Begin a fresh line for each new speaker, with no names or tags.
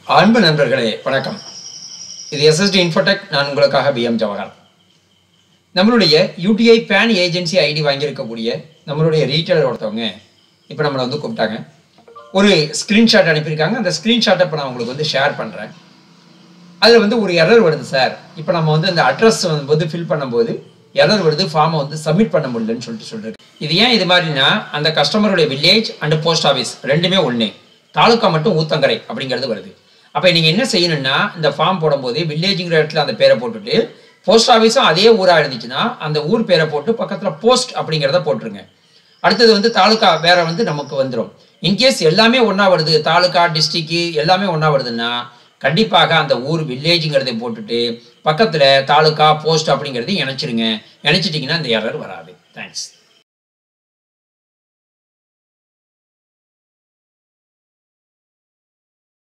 அன்பு நண்பர்களே வணக்கம். இது SSDINFOTECH. நான் உங்களுக்காக BM ஜவஹர். நம்மளுடைய UTI PAN ஏஜென்சி ஐடி வாங்கியிருக்கக்கூடிய நம்மளுடைய ரீட்டைலர் ஒருத்தவங்க இப்போ நம்மளை வந்து கூப்பிட்டாங்க. ஒரு ஸ்க்ரீன்ஷாட் அனுப்பியிருக்காங்க. அந்த ஸ்க்ரீன்ஷாட்டை இப்போ நான் உங்களுக்கு வந்து ஷேர் பண்ணுறேன். அதில் வந்து ஒரு எரர் வருது சார். இப்போ நம்ம வந்து அந்த அட்ரஸ் வந்து ஃபில் பண்ணும்போது எரர் வருது, ஃபார்மை வந்து சப்மிட் பண்ண முடியலன்னு சொல்லிட்டு இது ஏன் இது மாதிரினா, அந்த கஸ்டமருடைய வில்லேஜ் அண்ட் போஸ்ட் ஆஃபீஸ் ரெண்டுமே ஒன்று, தாலுக்கா மட்டும் ஊத்தங்கரை அப்படிங்கிறது வருது. அப்போ நீங்கள் என்ன செய்யணும்னா, இந்த ஃபார்ம் போடும்போது வில்லேஜுங்கிற இடத்துல அந்த பேரை போட்டுட்டு, போஸ்ட் ஆஃபீஸும் அதே ஊராக இருந்துச்சுன்னா அந்த ஊர் பேரை போட்டு பக்கத்தில் போஸ்ட் அப்படிங்கிறத போட்டுருங்க. அடுத்தது வந்து தாலுக்கா வேற வந்து நமக்கு வந்துடும். இன்கேஸ் எல்லாமே ஒன்றா வருது, தாலுக்கா டிஸ்ட்ரிக்கு எல்லாமே ஒன்றா வருதுன்னா கண்டிப்பாக அந்த ஊர் வில்லேஜுங்கிறதை போட்டுட்டு பக்கத்தில் தாலுக்கா போஸ்ட் அப்படிங்கிறதையும் இணைச்சிருங்க. இணைச்சிட்டிங்கன்னா அந்த எரர் வராது. தேங்க்ஸ்.